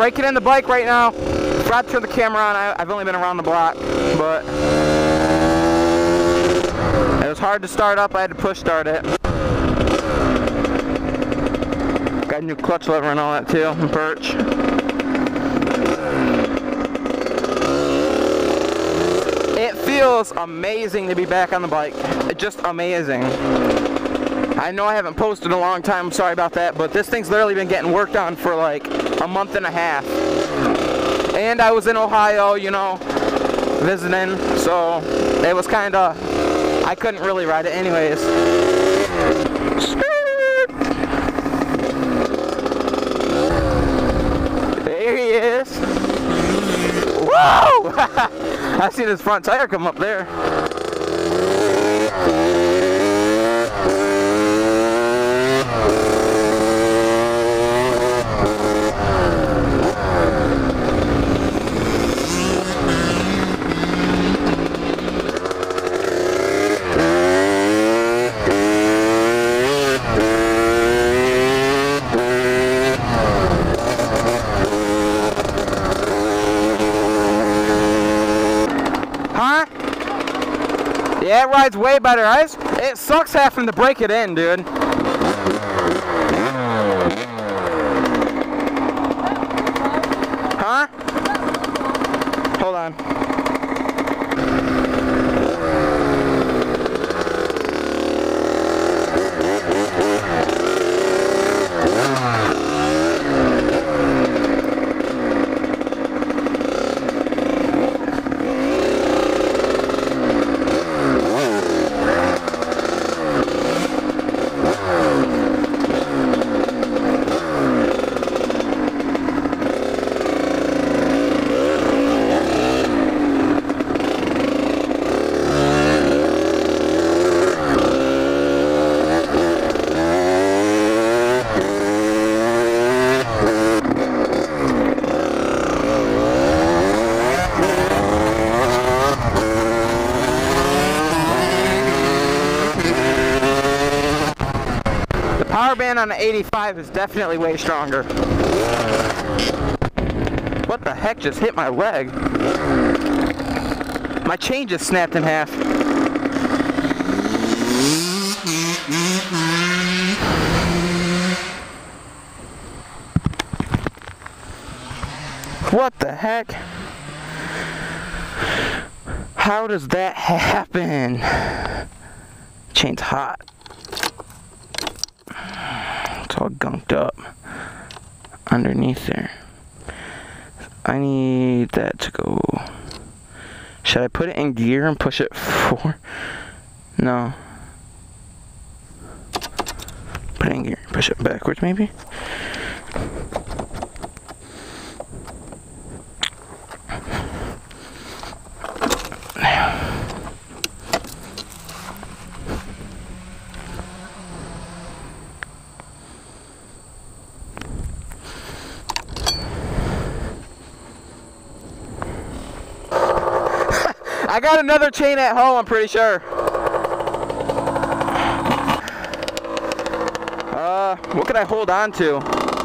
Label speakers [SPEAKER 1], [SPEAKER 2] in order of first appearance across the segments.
[SPEAKER 1] breaking in the bike right now. Forgot to turn the camera on. I've only been around the block, but it was hard to start up. I had to push start it. Got a new clutch lever and all that too, and perch. It feels amazing to be back on the bike. It's just amazing. I know I haven't posted in a long time, I'm sorry about that, but this thing's literally been getting worked on for like a month and a half. And I was in Ohio, you know, visiting, so it was kinda, I couldn't really ride it anyways. There he is. Whoa! I seen his front tire come up there. Yeah, it rides way better. It sucks having to break it in, dude. Huh? Hold on. Power band on the 85 is definitely way stronger. What the heck just hit my leg? My chain just snapped in half. What the heck? How does that happen? Chain's hot. It's all gunked up underneath there. I need that to go. Should I put it in gear and push it forward? No. Put it in gear, push it backwards maybe? I got another chain at home, I'm pretty sure. What can I hold on to?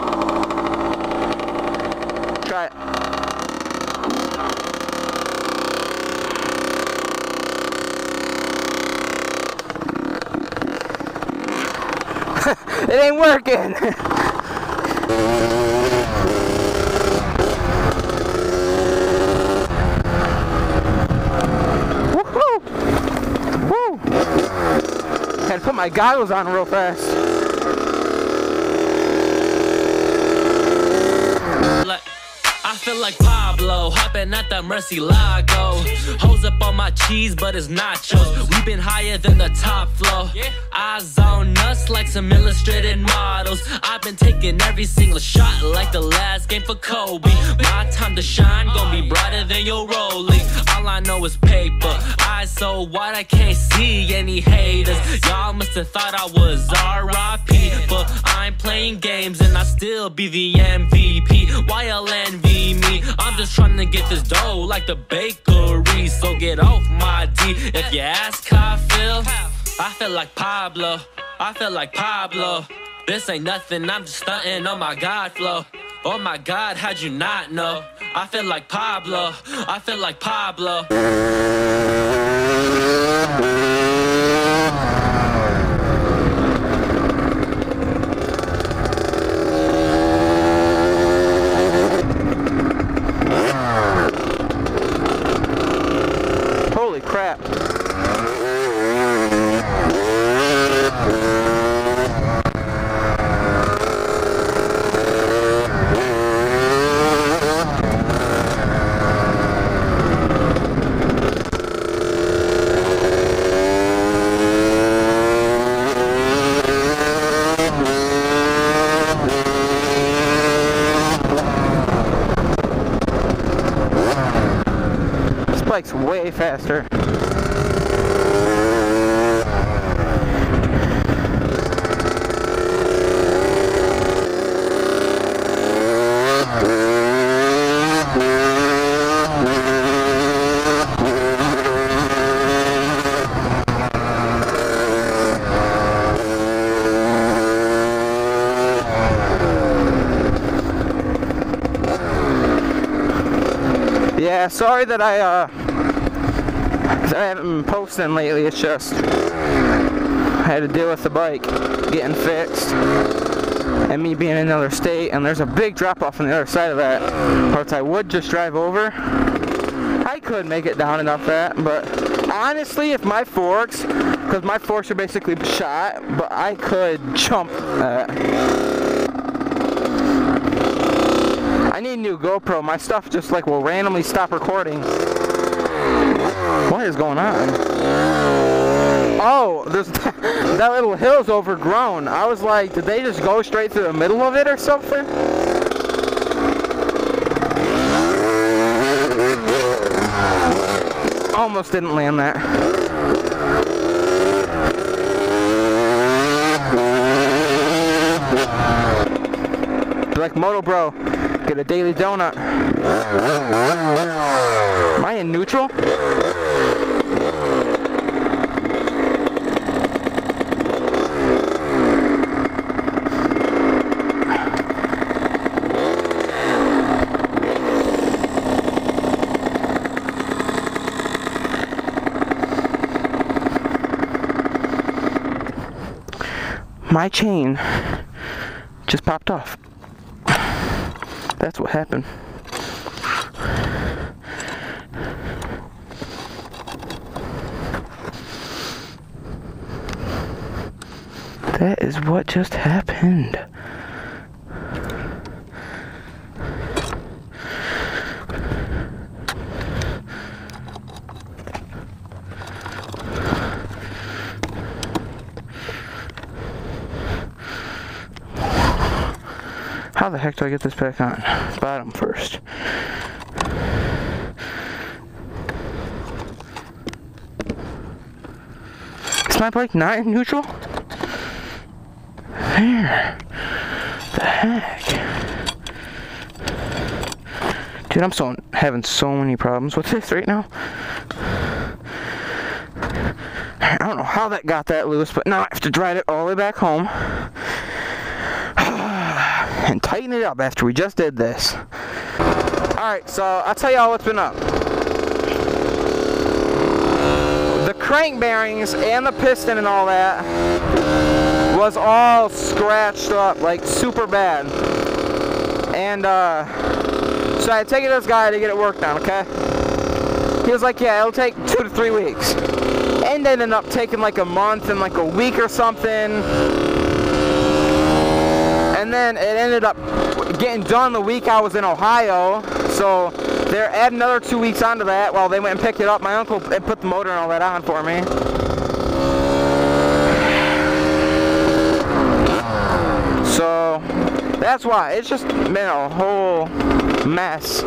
[SPEAKER 1] Try it. It ain't working. Had to put my goggles on real fast.
[SPEAKER 2] I feel like Pablo, hopping at the Murcielago. Hoes up on my cheese, but it's nachos. We've been higher than the top floor. Eyes on us like some illustrated models. I've been taking every single shot like the last game for Kobe. My time to shine, gonna be brighter than your Rollie. All I know is paper. Eyes so wide I can't see any haters. Y'all must have thought I was R.I.P. But I'm playing games and I still be the MVP. Why y'all envy me? I'm just trying to get this dough like the bakery. So get off my D. If you ask how I feel like Pablo. I feel like Pablo. This ain't nothing, I'm just stunting on my God flow. Oh my God, how'd you not know? I feel like Pablo. I feel like Pablo.
[SPEAKER 1] Holy crap. This bike's way faster. Yeah, sorry that I haven't been posting lately. It's just I had to deal with the bike getting fixed and me being in another state, and there's a big drop off on the other side of that part. I would just drive over. I could make it down enough that, but honestly, if my forks, because my forks are basically shot, but I could jump that. I need a new GoPro. My stuff just like will randomly stop recording. What is going on? Oh, there's that little hill's overgrown. I was like, did they just go straight through the middle of it or something? Almost didn't land that. Like Moto Bro, get a daily donut. Am I in neutral? My chain just popped off. That's what happened. That is what just happened. How the heck do I get this back on? Bottom first. Is my bike not in neutral? There. The heck? Dude, I'm having so many problems with this right now. I don't know how that got that loose, but now I have to drive it all the way back home and tighten it up after we just did this. Alright, so I'll tell y'all what's been up. The crank bearings and the piston and all that was all scratched up, like super bad. And so I take it to this guy to get it worked on, okay? He was like, yeah, it'll take 2 to 3 weeks. And ended up taking like a month and like a week or something. And then it ended up getting done the week I was in Ohio. So they're adding another 2 weeks onto that while they went and picked it up. My uncle put the motor and all that on for me. So that's why. It's just been a whole mess.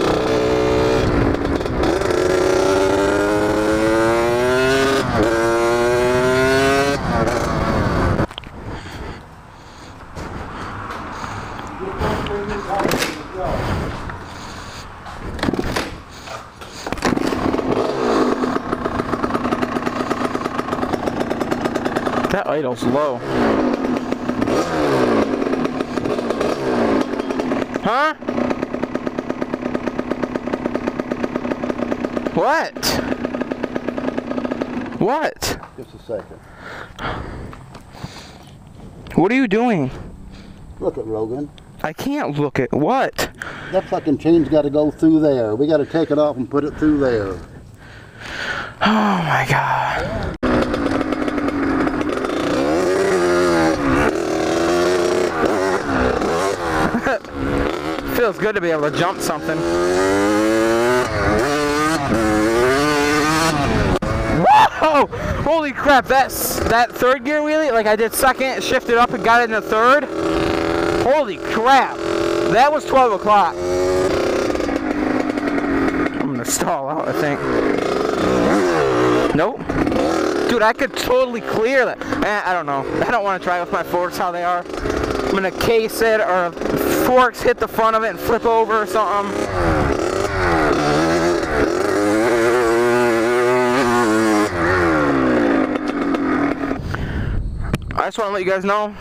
[SPEAKER 1] That idle's low. Huh? Huh? What? What?
[SPEAKER 3] Just a second.
[SPEAKER 1] What are you doing?
[SPEAKER 3] Look at Rogan.
[SPEAKER 1] I can't look at what?
[SPEAKER 3] That fucking chain's got to go through there. We got to take it off and put it through there.
[SPEAKER 1] Oh my God. Feels good to be able to jump something. Whoa! Holy crap, that third gear wheelie, like I did second, shifted up and got it in the third. Holy crap. That was 12 o'clock. I'm gonna stall out, I think. Nope. Dude, I could totally clear that. I don't know. I don't want to try with my forks how they are. I'm gonna case it, or forks hit the front of it and flip over or something. I just want to let you guys know,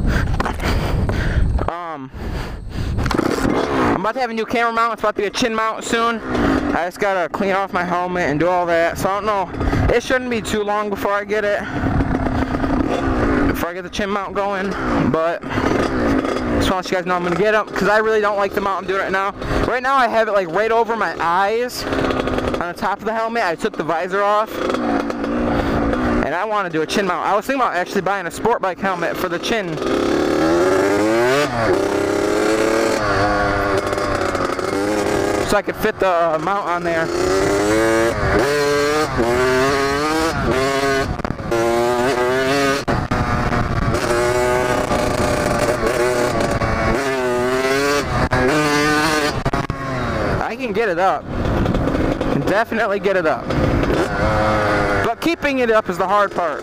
[SPEAKER 1] I'm about to have a new camera mount. It's about to be a chin mount soon. I just gotta clean off my helmet and do all that. So I don't know. It shouldn't be too long before I get it. Before I get the chin mount going. But just want to let you guys know I'm gonna get them, because I really don't like the mount I'm doing right now. Right now I have it like right over my eyes on the top of the helmet. I took the visor off. And I want to do a chin mount. I was thinking about actually buying a sport bike helmet for the chin. So I could fit the mount on there. I can get it up. Definitely get it up. But keeping it up is the hard part.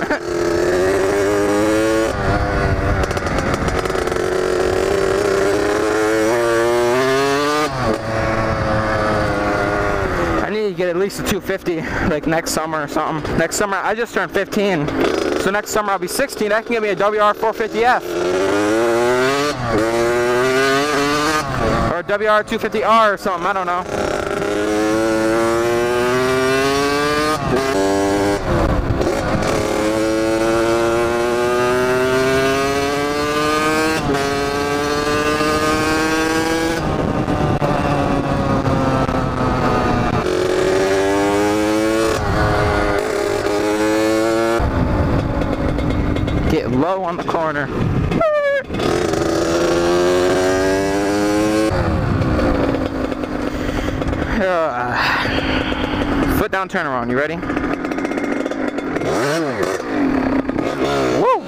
[SPEAKER 1] I need to get at least a 250 like next summer or something. Next summer, I just turned 15. So next summer I'll be 16. I can get me a WR 450F. Or a WR 250R or something, I don't know. Get low on the corner. Foot down, turn around. You ready? Woo!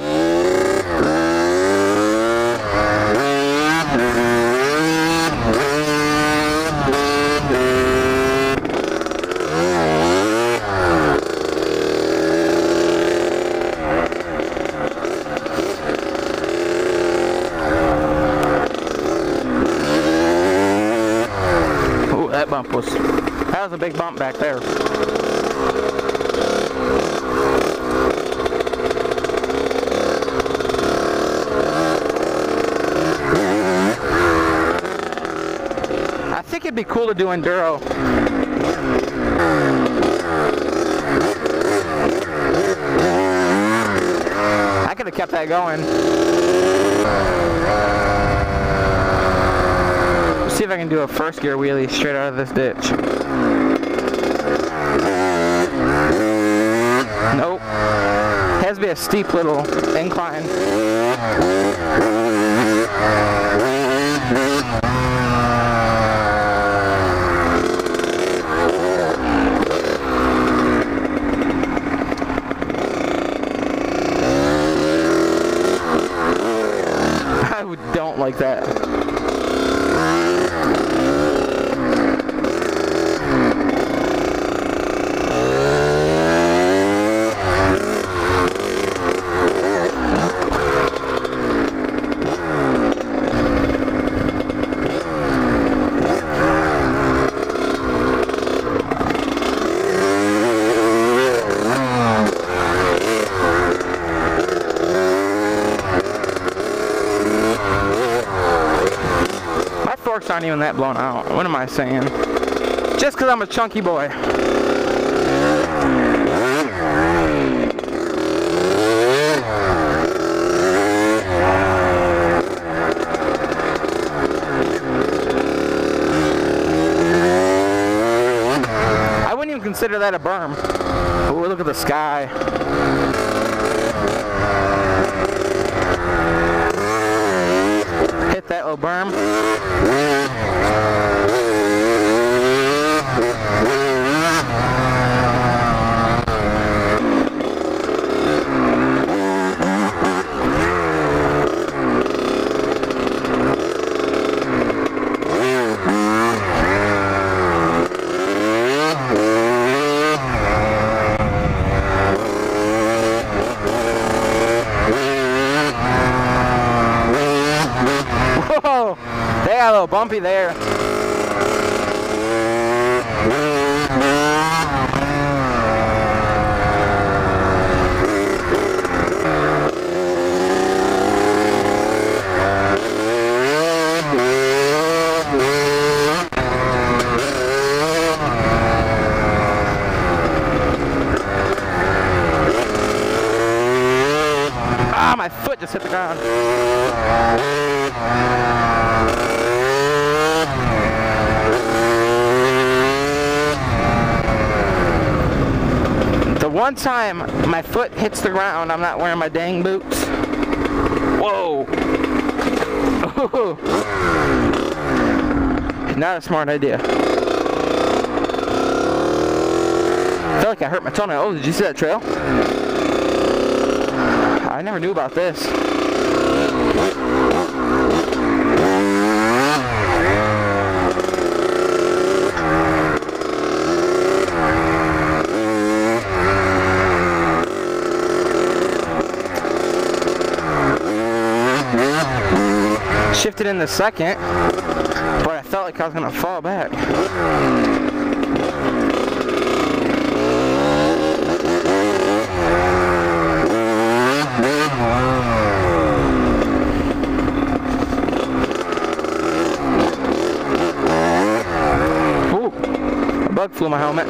[SPEAKER 1] That was a big bump back there. I think it'd be cool to do enduro. I could have kept that going. See if I can do a first gear wheelie straight out of this ditch. Nope. It has to be a steep little incline. I don't like that. forks aren't even that blown out. What am I saying? Just because I'm a chunky boy. I wouldn't even consider that a berm. Oh, look at the sky. Hit that little berm. Whoa, they got a little bumpy there. Ah, my foot just hit the ground. The one time my foot hits the ground, I'm not wearing my dang boots. Whoa. Ooh. Not a smart idea. I feel like I hurt my toenail. Oh, did you see that trail? I never knew about this. Shifted in the second, but I felt like I was gonna fall back. Ooh, a bug flew my helmet.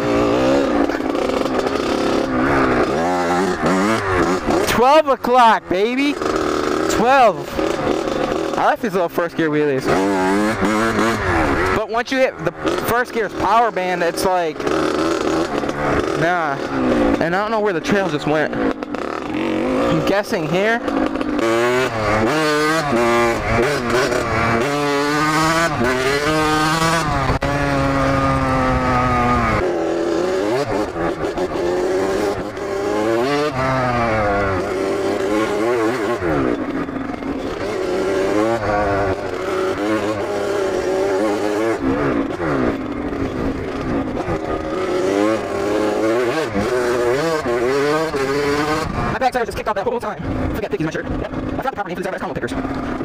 [SPEAKER 1] 12 o'clock, baby. 12. I like these little first gear wheelies. But once you hit the first gear's power band, it's like, nah. And I don't know where the trail just went. I'm guessing here. My back tire just kicked off that whole time. I forgot Picky's my shirt. Yep. I forgot the proper name for these combo pickers.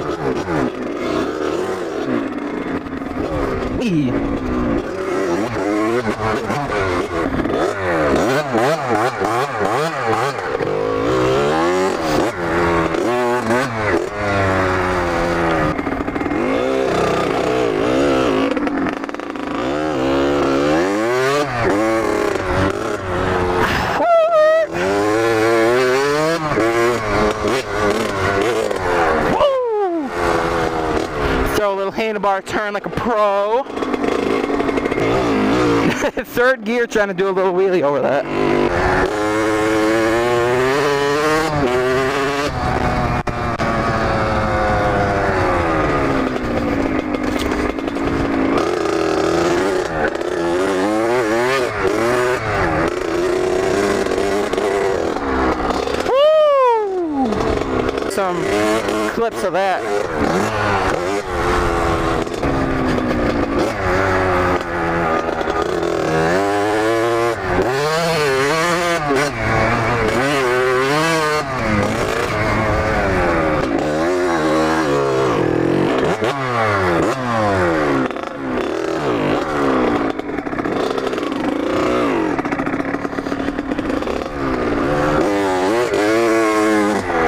[SPEAKER 1] Wee. Throw a little handlebar turn like a pro. Third gear trying to do a little wheelie over that. Woo! Some clips of that.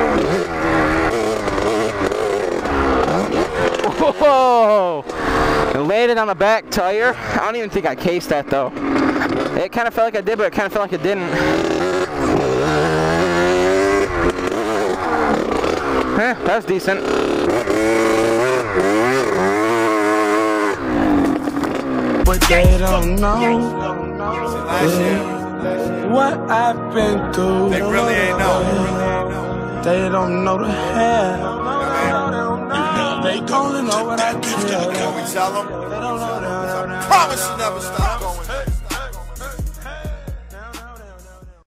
[SPEAKER 1] Whoa! It landed on the back tire. I don't even think I cased that though. It kind of felt like I did, but it kind of felt like it didn't. That's decent.
[SPEAKER 4] But they don't know what I've been through.
[SPEAKER 5] They really ain't know.
[SPEAKER 4] They don't know the hell. They don't know what I feel.
[SPEAKER 5] Can we tell them? Promise you never stop going.